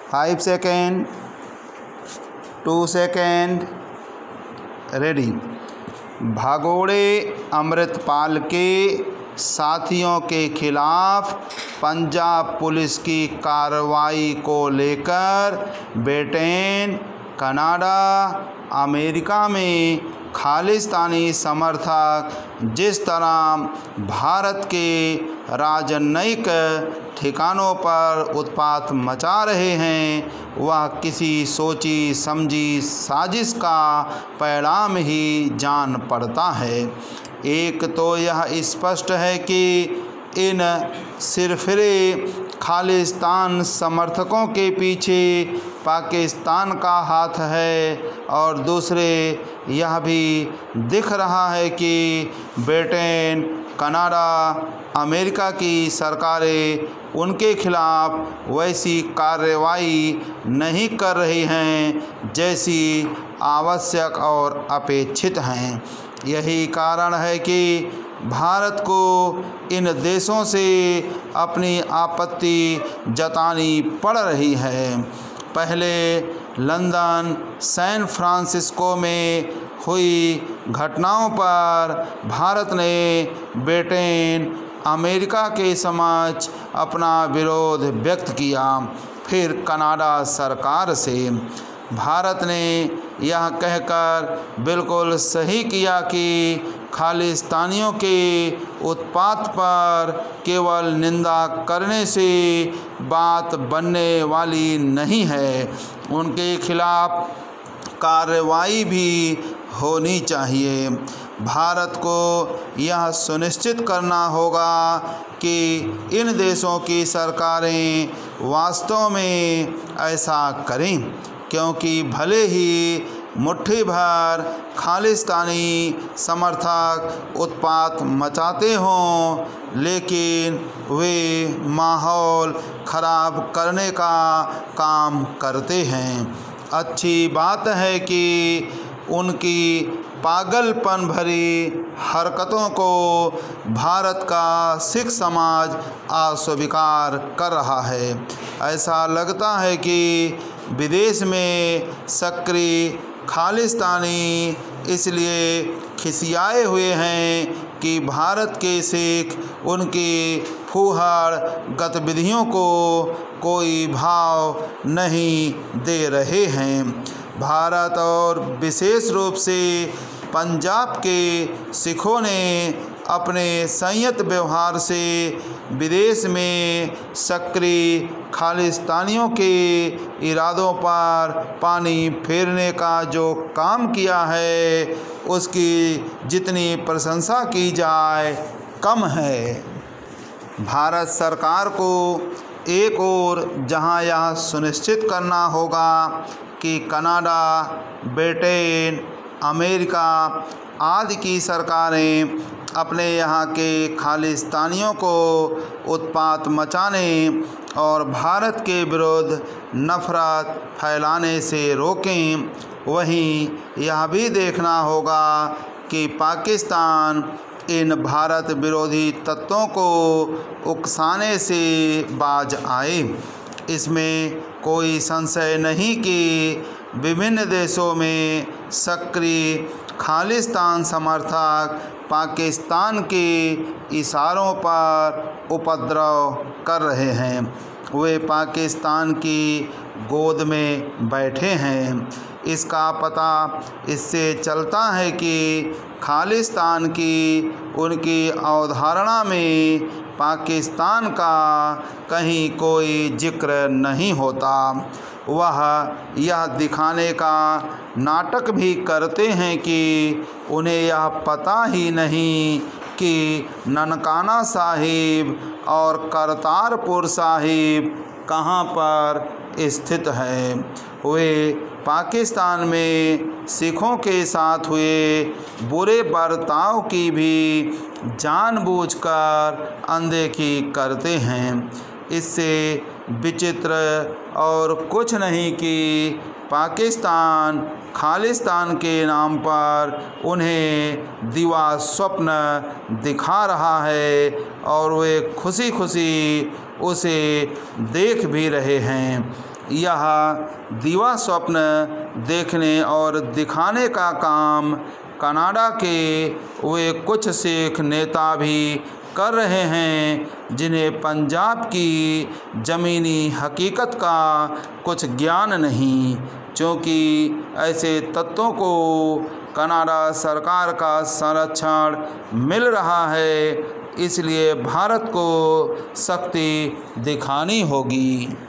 5 second, 2 second, ready. भगोड़े अमृतपाल के साथियों के खिलाफ पंजाब पुलिस की कार्रवाई को लेकर ब्रिटेन, कनाडा, अमेरिका में खालिस्तानी समर्थक जिस तरह भारत के राजनयिक ठिकानों पर उत्पात मचा रहे हैं, वह किसी सोची समझी साजिश का परिणाम ही जान पड़ता है। एक तो यह स्पष्ट है कि इन सिरफिरे खालिस्तान समर्थकों के पीछे पाकिस्तान का हाथ है, और दूसरे यह भी दिख रहा है कि ब्रिटेन, कनाडा, अमेरिका की सरकारें उनके खिलाफ वैसी कार्रवाई नहीं कर रही हैं जैसी आवश्यक और अपेक्षित हैं। यही कारण है कि भारत को इन देशों से अपनी आपत्ति जतानी पड़ रही है। पहले लंदन, सैन फ्रांसिस्को में हुई घटनाओं पर भारत ने ब्रिटेन, अमेरिका के समक्ष अपना विरोध व्यक्त किया। फिर कनाडा सरकार से भारत ने यह कहकर बिल्कुल सही किया कि खालिस्तानियों के उत्पात पर केवल निंदा करने से बात बनने वाली नहीं है, उनके खिलाफ कार्रवाई भी होनी चाहिए। भारत को यह सुनिश्चित करना होगा कि इन देशों की सरकारें वास्तव में ऐसा करें, क्योंकि भले ही मुट्ठी भर खालिस्तानी समर्थक उत्पात मचाते हों, लेकिन वे माहौल ख़राब करने का काम करते हैं। अच्छी बात है कि उनकी पागलपन भरी हरकतों को भारत का सिख समाज अस्वीकार कर रहा है। ऐसा लगता है कि विदेश में सक्रिय खालिस्तानी इसलिए खिसियाए हुए हैं कि भारत के सिख उनकी फूहड़ गतिविधियों को कोई भाव नहीं दे रहे हैं। भारत और विशेष रूप से पंजाब के सिखों ने अपने संयत व्यवहार से विदेश में सक्रिय खालिस्तानियों के इरादों पर पानी फेरने का जो काम किया है, उसकी जितनी प्रशंसा की जाए कम है। भारत सरकार को एक ओर जहां यह सुनिश्चित करना होगा कि कनाडा, ब्रिटेन, अमेरिका आदि की सरकारें अपने यहाँ के खालिस्तानियों को उत्पात मचाने और भारत के विरुद्ध नफरत फैलाने से रोकें, वहीं यह भी देखना होगा कि पाकिस्तान इन भारत विरोधी तत्वों को उकसाने से बाज आए। इसमें कोई संशय नहीं कि विभिन्न देशों में सक्रिय खालिस्तान समर्थक पाकिस्तान के इशारों पर उपद्रव कर रहे हैं। वे पाकिस्तान की गोद में बैठे हैं। इसका पता इससे चलता है कि खालिस्तान की उनकी अवधारणा में पाकिस्तान का कहीं कोई जिक्र नहीं होता। वह यह दिखाने का नाटक भी करते हैं कि उन्हें यह पता ही नहीं कि ननकाना साहिब और करतारपुर साहिब कहाँ पर स्थित है। वे पाकिस्तान में सिखों के साथ हुए बुरे बर्ताव की भी जानबूझकर अनदेखी करते हैं। इससे विचित्र और कुछ नहीं कि पाकिस्तान खालिस्तान के नाम पर उन्हें दिवा स्वप्न दिखा रहा है और वे खुशी खुशी उसे देख भी रहे हैं। यह दिवा स्वप्न देखने और दिखाने का काम कनाडा के वे कुछ सिख नेता भी कर रहे हैं जिन्हें पंजाब की ज़मीनी हकीकत का कुछ ज्ञान नहीं, क्योंकि ऐसे तत्वों को कनाडा सरकार का संरक्षण मिल रहा है, इसलिए भारत को शक्ति दिखानी होगी।